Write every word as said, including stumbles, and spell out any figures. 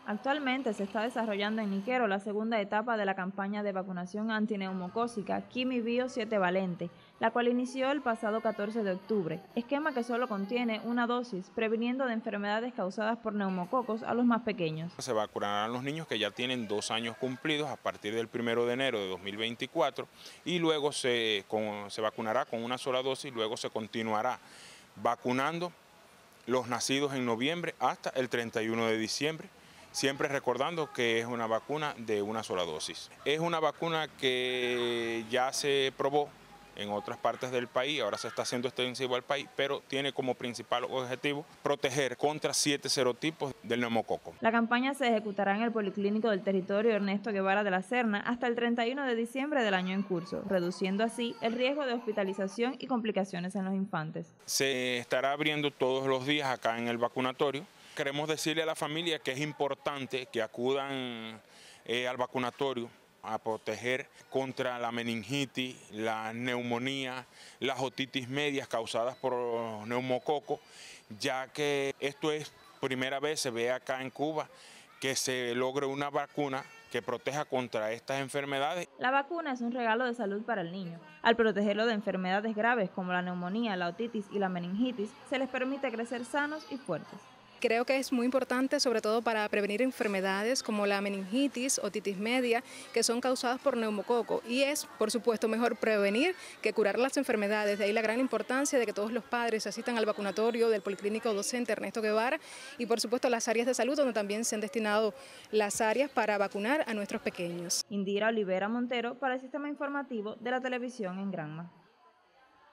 Actualmente se está desarrollando en Niquero la segunda etapa de la campaña de vacunación antineumocócica Quimibio siete Valente, la cual inició el pasado catorce de octubre, esquema que solo contiene una dosis, previniendo de enfermedades causadas por neumococos a los más pequeños. Se vacunarán los niños que ya tienen dos años cumplidos a partir del primero de enero de dos mil veinticuatro y luego se, con, se vacunará con una sola dosis y luego se continuará vacunando los nacidos en noviembre hasta el treinta y uno de diciembre. Siempre recordando que es una vacuna de una sola dosis. Es una vacuna que ya se probó en otras partes del país, ahora se está haciendo extensivo al país, pero tiene como principal objetivo proteger contra siete serotipos del neumococo. La campaña se ejecutará en el Policlínico del Territorio Ernesto Guevara de la Serna hasta el treinta y uno de diciembre del año en curso, reduciendo así el riesgo de hospitalización y complicaciones en los infantes. Se estará abriendo todos los días acá en el vacunatorio. Queremos decirle a la familia que es importante que acudan eh, al vacunatorio a proteger contra la meningitis, la neumonía, las otitis medias causadas por neumococo, ya que esto es primera vez, se ve acá en Cuba, que se logre una vacuna que proteja contra estas enfermedades. La vacuna es un regalo de salud para el niño. Al protegerlo de enfermedades graves como la neumonía, la otitis y la meningitis, se les permite crecer sanos y fuertes. Creo que es muy importante, sobre todo para prevenir enfermedades como la meningitis, otitis media, que son causadas por neumococo. Y es, por supuesto, mejor prevenir que curar las enfermedades. De ahí la gran importancia de que todos los padres asistan al vacunatorio del Policlínico Docente Ernesto Guevara y, por supuesto, las áreas de salud donde también se han destinado las áreas para vacunar a nuestros pequeños. Indira Olivera Montero para el Sistema Informativo de la Televisión en Granma.